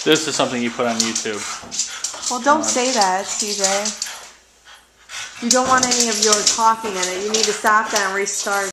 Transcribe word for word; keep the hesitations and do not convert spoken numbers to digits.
This is something you put on YouTube. Well, don't say that, C J. You don't want any of your talking in it. You need to stop that and restart.